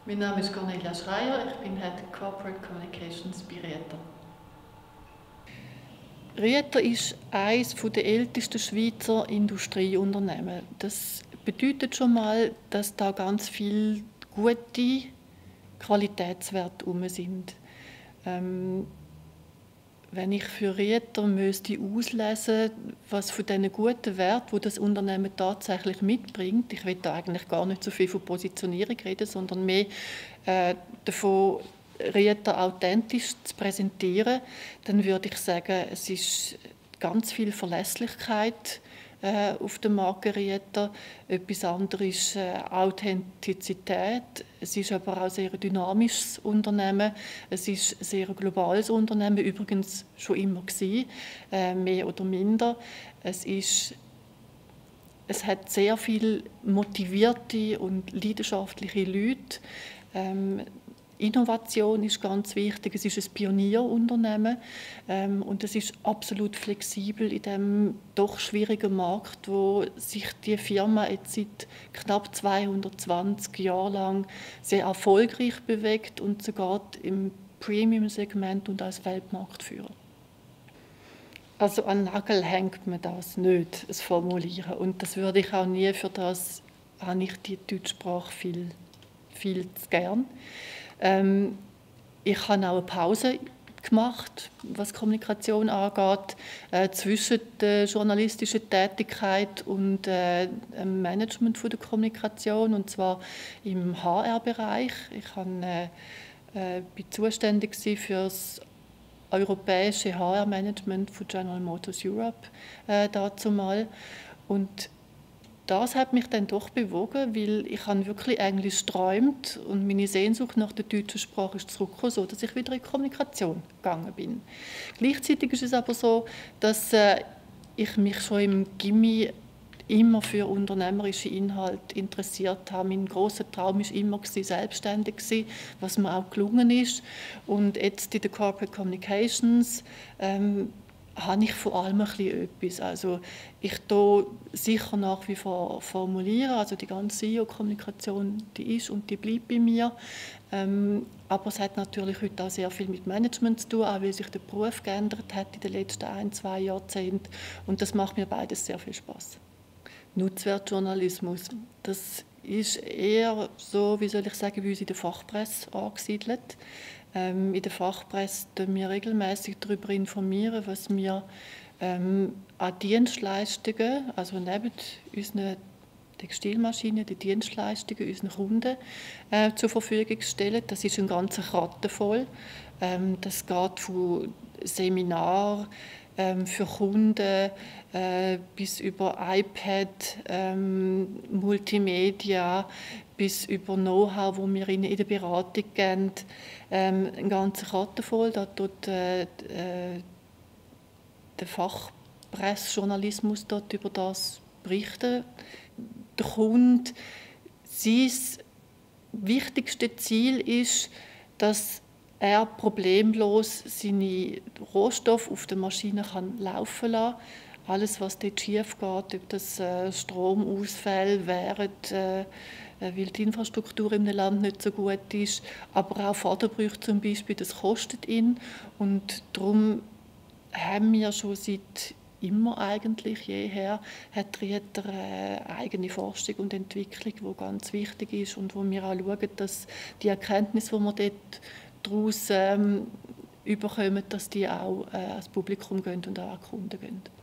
Mein Name ist Cornelia Schreier, ich bin Head Corporate Communications bei Rieter. Rieter ist eines der ältesten Schweizer Industrieunternehmen. Das bedeutet schon mal, dass da ganz viele gute Qualitätswerte herum sind. Wenn ich für Rieter müsste auslesen, was von diesen guten Werten, die das Unternehmen tatsächlich mitbringt, ich will da eigentlich gar nicht so viel von Positionierung reden, sondern mehr davon, Rieter authentisch zu präsentieren, dann würde ich sagen, es ist ganz viel Verlässlichkeit auf der Marke Rieter. Etwas anderes ist Authentizität. Es ist aber auch ein sehr dynamisches Unternehmen. Es ist ein sehr globales Unternehmen, übrigens schon immer gewesen, mehr oder minder. Es hat sehr viele motivierte und leidenschaftliche Leute. Innovation ist ganz wichtig. Es ist ein Pionierunternehmen und es ist absolut flexibel in dem doch schwierigen Markt, wo sich die Firma jetzt seit knapp 220 Jahren lang sehr erfolgreich bewegt und sogar im Premium-Segment und als Weltmarktführer. Also an den Nagel hängt man das nicht, das Formulieren. Und das würde ich auch nie, für das habe ich die Deutschsprache viel zu gern. Ich habe auch eine Pause gemacht, was Kommunikation angeht, zwischen der journalistischen Tätigkeit und dem Management von der Kommunikation, und zwar im HR-Bereich. Ich bin zuständig für das europäische HR-Management von General Motors Europe dazumal. Und das hat mich dann doch bewogen, weil ich habe wirklich Englisch geträumt und meine Sehnsucht nach der deutschen Sprache ist zurückgekommen, so dass ich wieder in die Kommunikation gegangen bin. Gleichzeitig ist es aber so, dass ich mich schon im Gymi immer für unternehmerische Inhalte interessiert habe. Mein grosser Traum war immer selbstständig zu sein, was mir auch gelungen ist. Und jetzt in der Corporate Communications habe ich vor allem ein bisschen etwas. Also ich tue sicher nach wie vor formulieren, also die ganze CEO-Kommunikation, die ist und die bleibt bei mir. Aber es hat natürlich heute auch sehr viel mit Management zu tun, auch weil sich der Beruf geändert hat in den letzten 1-2 Jahrzehnten. Und das macht mir beides sehr viel Spaß. Nutzwertjournalismus, das ist eher so, wie soll ich sagen, wie uns in der Fachpresse angesiedelt. In der Fachpresse informieren wir regelmäßig darüber, was wir an Dienstleistungen, also neben unseren Textilmaschinen, die Dienstleistungen unseren Kunden zur Verfügung stellen. Das ist ein ganzer Kratten voll. Das geht von Seminaren für Kunden bis über iPad, Multimedia, bis über Know-how, wo wir ihnen in der Beratung geben, ein ganzer Karten voll. Da tut der Fachpressejournalismus dort über das berichten. Der Kunde, sein wichtigstes Ziel ist, dass er problemlos seine Rohstoffe auf der Maschine laufen lassen kann. Alles, was dort schief geht, ob das Stromausfälle wären, weil die Infrastruktur im Land nicht so gut ist, aber auch Fadenbrüche zum Beispiel, das kostet ihn. Und darum haben wir schon seit immer eigentlich jeher, hat Rieter eigene Forschung und Entwicklung, die ganz wichtig ist und wo wir auch schauen, dass die Erkenntnisse, die wir dort daraus überkommen, dass die auch ans Publikum gehen und auch an Kunden gehen.